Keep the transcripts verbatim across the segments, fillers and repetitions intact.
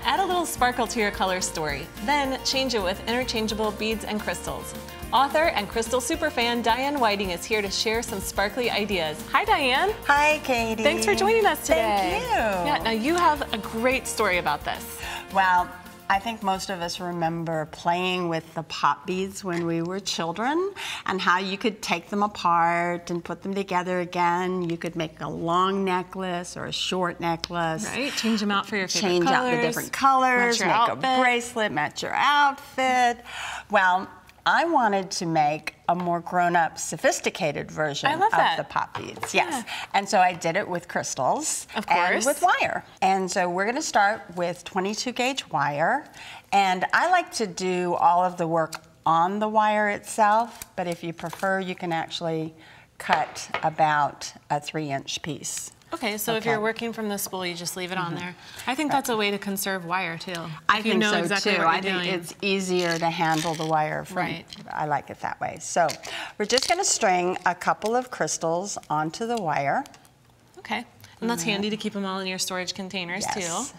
Add a little sparkle to your color story, then change it with interchangeable beads and crystals. Author and crystal superfan Diane Whiting is here to share some sparkly ideas. Hi, Diane. Hi, Katie. Thanks for joining us today. Thank you. Yeah, now you have a great story about this. Well, I think most of us remember playing with the pop beads when we were children and how you could take them apart and put them together again. You could make a long necklace or a short necklace. Right, change them out for your favorite Change colors. out the different colors, match your make outfit. a bracelet, match your outfit. Well, I wanted to make a more grown-up, sophisticated version I love of that. the pop beads. Yes, Yeah. and so I did it with crystals Of course. and with wire. And so we're going to start with twenty-two gauge wire, and I like to do all of the work on the wire itself. But if you prefer, you can actually cut about a three-inch piece. Okay, so if Okay. you're working from the spool, you just leave it on there. I think that's a way to conserve wire too. I if you think know so exactly too. what I you're think doing. it's easier to handle the wire from, Right. I like it that way. So we're just going to string a couple of crystals onto the wire. Okay, and that's handy to keep them all in your storage containers Yes. too.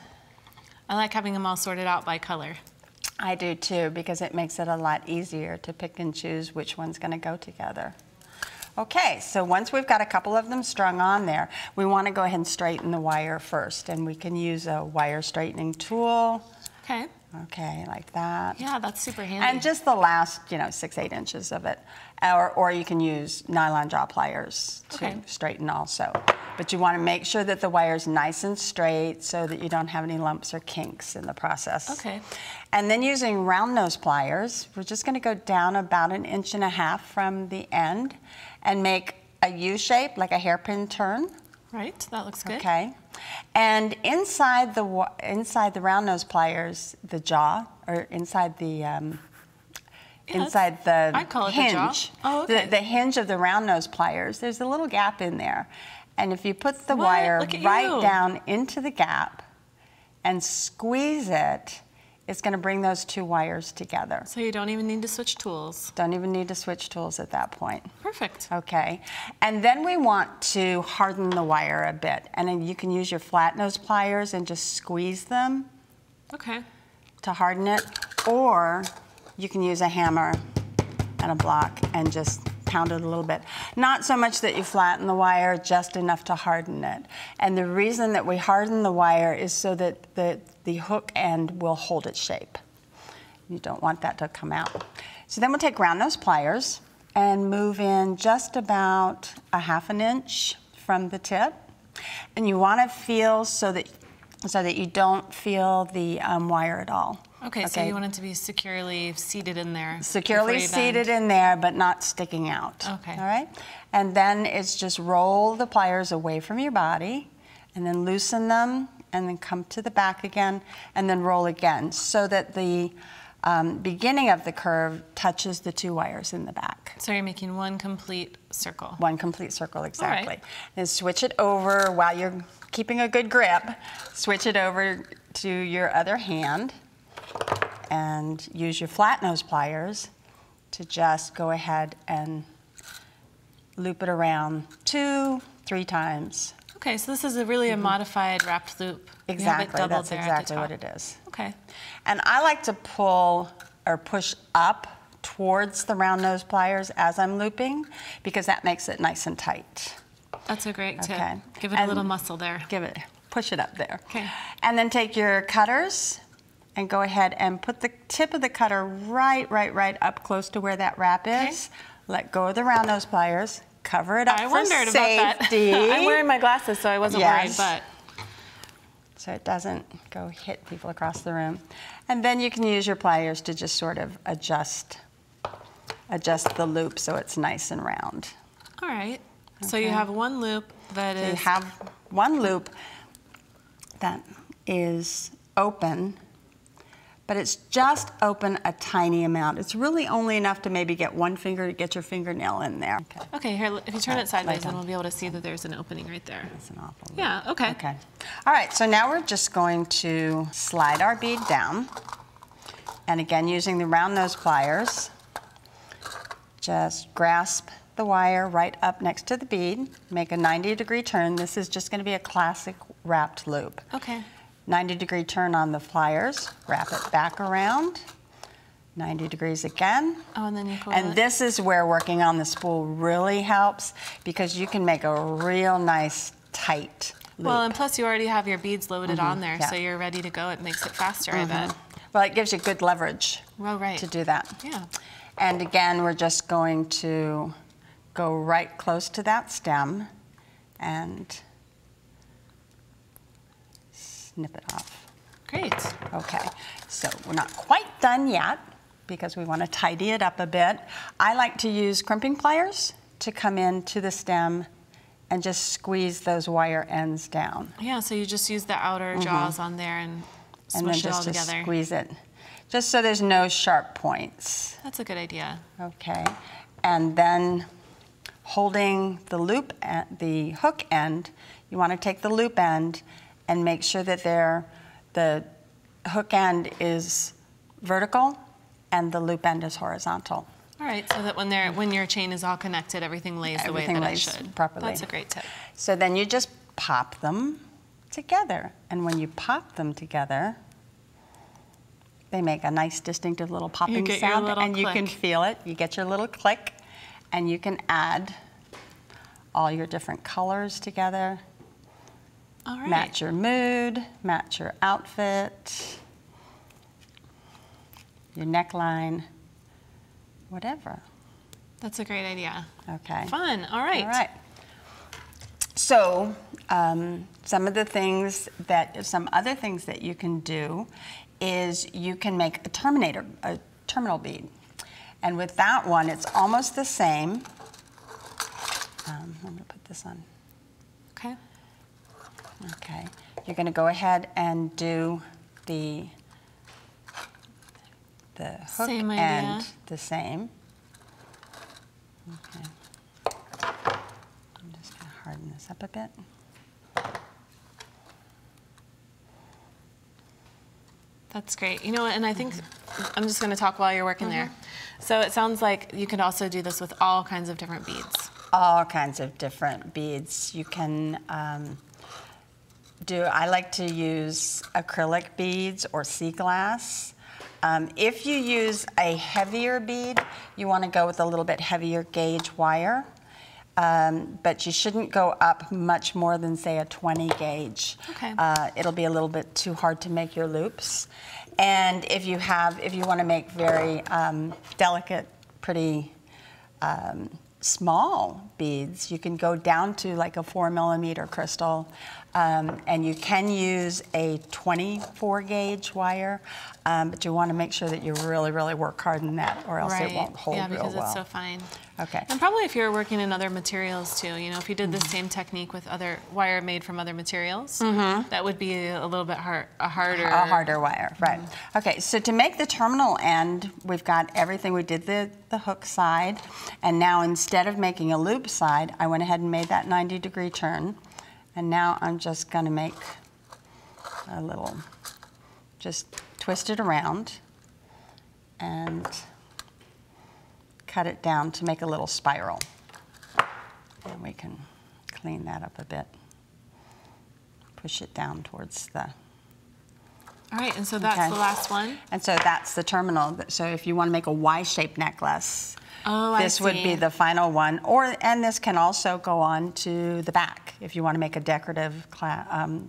I like having them all sorted out by color. I do too, because it makes it a lot easier to pick and choose which one's going to go together. Okay, so once we've got a couple of them strung on there, we want to go ahead and straighten the wire first, and we can use a wire straightening tool. Okay. Okay, like that. Yeah, that's super handy. And just the last, you know, six, eight inches of it. Or, or you can use nylon jaw pliers to Okay. straighten also. But you want to make sure that the wire's nice and straight so that you don't have any lumps or kinks in the process. Okay. And then using round nose pliers, we're just going to go down about an inch and a half from the end and make a U shape, like a hairpin turn. Right, that looks good. Okay. And inside the wa- inside the round nose pliers, the jaw, or inside the um, Yeah, inside the I'd call it the jaw. hinge, Oh, okay. the, the hinge of the round nose pliers, there's a little gap in there. And if you put the What? wire Look at right you. down into the gap and squeeze it, it's going to bring those two wires together. So you don't even need to switch tools. Don't even need to switch tools at that point. Perfect. Okay, and then we want to harden the wire a bit. And then you can use your flat nose pliers and just squeeze them Okay. to harden it, or you can use a hammer and a block and just pound it a little bit. Not so much that you flatten the wire, just enough to harden it. And the reason that we harden the wire is so that the, the hook end will hold its shape. You don't want that to come out. So then we'll take round nose pliers and move in just about a half an inch from the tip. And you want to feel so that so that you don't feel the um, wire at all. Okay, so you want it to be securely seated in there. Securely before you bend. seated in there, but not sticking out. Okay. All right? And then it's just roll the pliers away from your body, and then loosen them, and then come to the back again, and then roll again, so that the um, beginning of the curve touches the two wires in the back. So you're making one complete circle. One complete circle, exactly. right. Then switch it over while you're keeping a good grip. Switch it over to your other hand and use your flat nose pliers to just go ahead and loop it around two, three times. Okay, so this is a really a modified wrapped loop. You have it Exactly, doubled that's there at the exactly what top. it is. Okay. And I like to pull or push up towards the round nose pliers as I'm looping, because that makes it nice and tight. That's a great tip. Okay. Give it And a little muscle there. Give it, push it up there. Okay. And then take your cutters and go ahead and put the tip of the cutter right, right, right up close to where that wrap is. Let go of the round nose pliers, cover it up I for wondered safety. about that. I'm wearing my glasses, so I wasn't Yes. worried, So it doesn't go hit people across the room. And then you can use your pliers to just sort of adjust, adjust the loop so it's nice and round. but, all right. So you Okay. have one loop that So is, you have one loop that is open, but it's just open a tiny amount. It's really only enough to maybe get one finger to get your fingernail in there. Okay. okay, here, if you turn it sideways, like then that. we'll be able to see that there's an opening right there. That's an awful loop. Yeah, okay. Okay. All right, so now we're just going to slide our bead down. And again, using the round nose pliers, just grasp the wire right up next to the bead, make a ninety degree turn. This is just going to be a classic wrapped loop. Okay. ninety degree turn on the pliers, wrap it back around, ninety degrees again. Oh, and then you coil And it. this is where working on the spool really helps, because you can make a real nice tight loop. Well, and plus you already have your beads loaded Mm-hmm, on there, yeah. so you're ready to go. It makes it faster, mm-hmm. I bet. Well, it gives you good leverage well, right. to do that. Yeah. And again, we're just going to go right close to that stem and snip it off. Great. Okay, so we're not quite done yet because we want to tidy it up a bit. I like to use crimping pliers to come into the stem and just squeeze those wire ends down. Yeah, so you just use the outer Mm-hmm. jaws on there and smush And then it all just to together. squeeze it, just so there's no sharp points. That's a good idea. Okay, and then holding the loop, at the hook end, you want to take the loop end and make sure that they're, the hook end is vertical and the loop end is horizontal. All right, so that when they're when your chain is all connected, everything lays Everything the way that lays it should. properly. That's a great tip. So then you just pop them together, and when you pop them together, they make a nice distinctive little popping get your sound, little and you can click. feel it. You get your little click, and you can add all your different colors together. All right. Match your mood, match your outfit, your neckline, whatever. That's a great idea. Okay. Fun. All right. All right. So um, some of the things that, some other things that you can do is you can make a terminator, a terminal bead. And with that one, it's almost the same. Um, I'm gonna put this on. Okay. Okay. You're gonna go ahead and do the, the hook Same idea. end the same. Okay. I'm just gonna harden this up a bit. That's great. You know what, and I think I'm just going to talk while you're working mm-hmm. there. So it sounds like you could also do this with all kinds of different beads. All kinds of different beads. You can um, do, I like to use acrylic beads or sea glass. Um, if you use a heavier bead, you want to go with a little bit heavier gauge wire. Um, but you shouldn't go up much more than, say, a twenty gauge. Okay. Uh, it'll be a little bit too hard to make your loops. And if you have, if you want to make very um, delicate, pretty um, small beads, you can go down to like a four millimeter crystal, um, and you can use a twenty-four gauge wire, um, but you want to make sure that you really, really work hard on that, or else right. it won't hold yeah, real well. because it's so fine. Okay. And probably if you're working in other materials too, you know, if you did the same technique with other wire made from other materials, mm-hmm. that would be a little bit hard, a harder. A harder wire, right. Mm-hmm. Okay, so to make the terminal end, we've got everything. We did the, the hook side, and now instead of making a loop side, I went ahead and made that ninety degree turn. And now I'm just gonna make a little, just twist it around and cut it down to make a little spiral. And we can clean that up a bit. Push it down towards the... All right, and so that's okay. the last one? And so that's the terminal. So if you want to make a Y-shaped necklace, oh, this I would see. be the final one. Or, and this can also go on to the back if you want to make a decorative, um,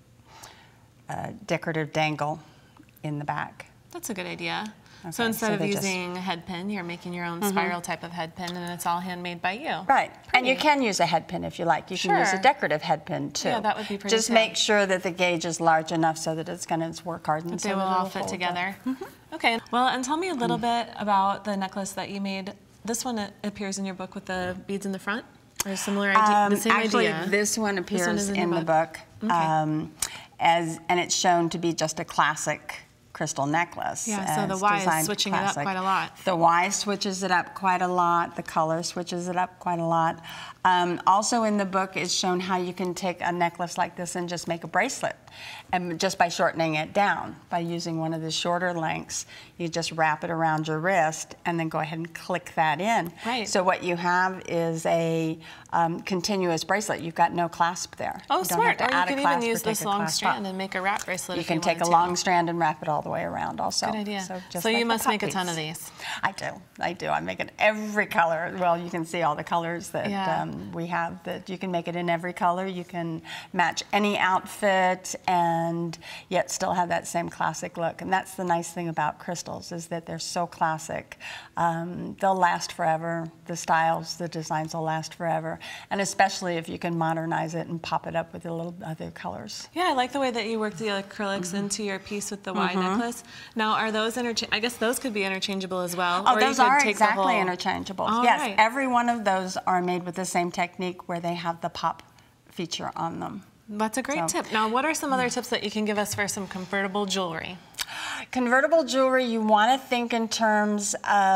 uh, decorative dangle in the back. That's a good idea. Okay, so instead so of they using just... a head pin, you're making your own Mm-hmm. spiral type of head pin, and it's all handmade by you. Right, Pretty. and you can use a head pin if you like. You sure. can use a decorative head pin too. Yeah, that would be pretty Just cool. make sure that the gauge is large enough so that it's going to work hard. And That so they will that all it'll fit hold together. Mm-hmm. Okay, well, and tell me a little bit about the necklace that you made. This one appears in your book with the beads in the front, or a similar idea, Um, the same actually, idea. this one appears This one is in in your the book. book, Okay. um, as, and it's shown to be just a classic crystal necklace. Yeah, so the Y is switching it up quite a lot. The Y switches it up quite a lot. The color switches it up quite a lot. Um, also in the book is shown how you can take a necklace like this and just make a bracelet. And just by shortening it down, by using one of the shorter lengths, you just wrap it around your wrist and then go ahead and click that in. Right. So what you have is a um, continuous bracelet. You've got no clasp there. Oh, you don't smart. have to Or add you a can even clasp use or take this a long clasp strand off. and make a wrap bracelet You if can you take a wanted long to. strand and wrap it all the way around also. Good idea. So, just so like you the must make a puppies. ton of these. I do. I do. I make it every color. Well, you can see all the colors that Yeah. um, we have. That you can make it in every color. You can match any outfit and yet still have that same classic look. And that's the nice thing about crystals, is that they're so classic. Um, they'll last forever. The styles, the designs will last forever. And especially if you can modernize it and pop it up with a little other colors. Yeah, I like the way that you work the acrylics mm-hmm. into your piece with the Y mm-hmm. necklace. Now, are those interchangeable? I guess those could be interchangeable as well. Oh, or those you could are take exactly the whole... interchangeable. All yes, right. every one of those are made with the same technique where they have the pop feature on them. That's a great So, tip. Now, what are some other tips that you can give us for some convertible jewelry? Convertible jewelry, you want to think in terms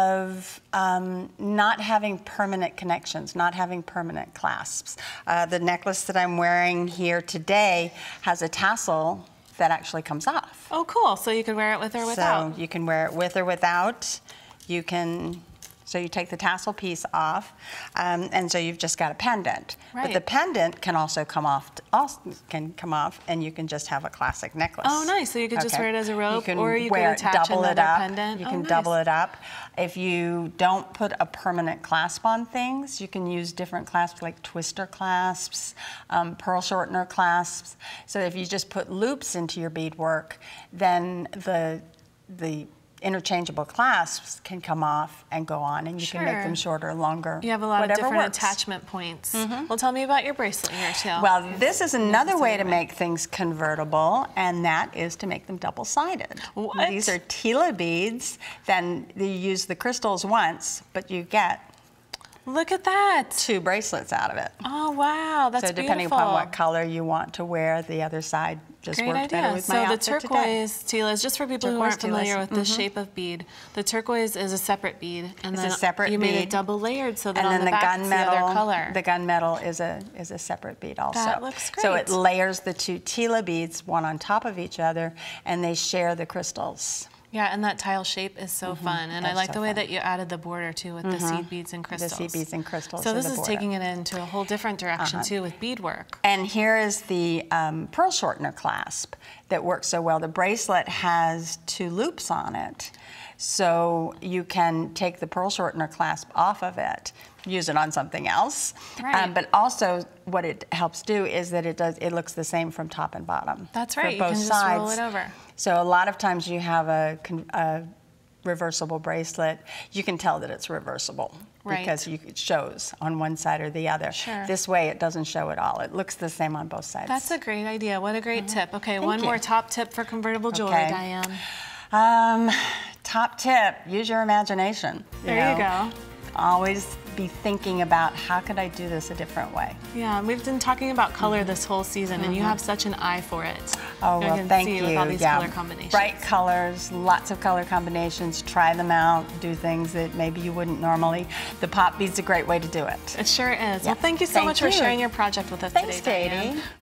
of um, not having permanent connections, not having permanent clasps. Uh, the necklace that I'm wearing here today has a tassel that actually comes off. Oh, cool. So you could wear it with or without. So you can wear it with or without. You can... So you take the tassel piece off, um, and so you've just got a pendant. Right. But the pendant can also come off, also can come off, and you can just have a classic necklace. Oh, nice. So you could just Okay. wear it as a rope, you or you wear could it, attach double another it up. pendant. You oh, can nice. double it up. If you don't put a permanent clasp on things, you can use different clasps like twister clasps, um, pearl shortener clasps. So if you just put loops into your beadwork, then the the interchangeable clasps can come off and go on, and you Sure. can make them shorter, longer, You have a lot whatever of different works. attachment points. Mm-hmm. Well, tell me about your bracelet here, too. Well, this is another way to way. make things convertible, and that is to make them double-sided. What? These are Tila beads. Then you use the crystals once, but you get Look at that. two bracelets out of it. Oh, wow. That's so depending beautiful. upon what color you want to wear, the other side just Great works idea. better with so my the outfit turquoise today. Tilas, just for people who Turquoise aren't familiar Tilas. with this Mm-hmm. shape of bead, the turquoise is a separate bead, and It's then a separate you made bead. it double layered so that And on then the, the back it's the other gunmetal, color. the gunmetal is a is a separate bead also. That looks So it great. layers the two Tila beads one on top of each other, and they share the crystals. Yeah, and that tile shape is so Mm-hmm. fun, and I That's like so the way fun. that you added the border too with the seed beads and crystals. The seed beads and crystals. So are this the is border. taking it into a whole different direction Uh-huh. too with beadwork. And here is the um, pearl shortener clasp that works so well. The bracelet has two loops on it, so you can take the pearl shortener clasp off of it, use it on something else. Right. Um, but also, what it helps do is that it does it looks the same from top and bottom. That's for right. both you can sides. just roll it over. So a lot of times you have a, con- a reversible bracelet, you can tell that it's reversible. Right. Because you, it shows on one side or the other. Sure. This way it doesn't show at all. It looks the same on both sides. That's a great idea. What a great tip. Okay, Thank one you. more top tip for convertible jewelry, Okay. Diane. Um, top tip, use your imagination. There you know. go. Always be thinking about how could I do this a different way. Yeah, we've been talking about color this whole season, and you have such an eye for it. Oh, I well, can thank see you. with all these yeah. color combinations. Bright colors, lots of color combinations. Try them out. Do things that maybe you wouldn't normally. The pop bead's a great way to do it. It sure is. Yeah. Well, thank you so Thank much you. for sharing your project with us Thanks, today, Diane. Katie.